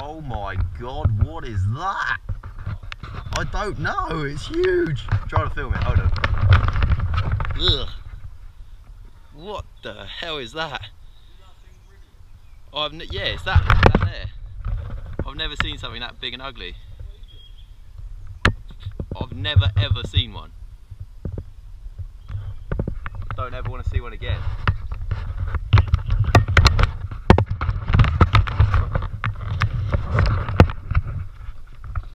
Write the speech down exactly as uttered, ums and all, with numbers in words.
Oh my god, what is that? I don't know, it's huge. I'm trying to film it, hold on. Ugh. What the hell is that? I've n yeah, it's that, that there. I've never seen something that big and ugly. I've never ever seen one. Don't ever want to see one again.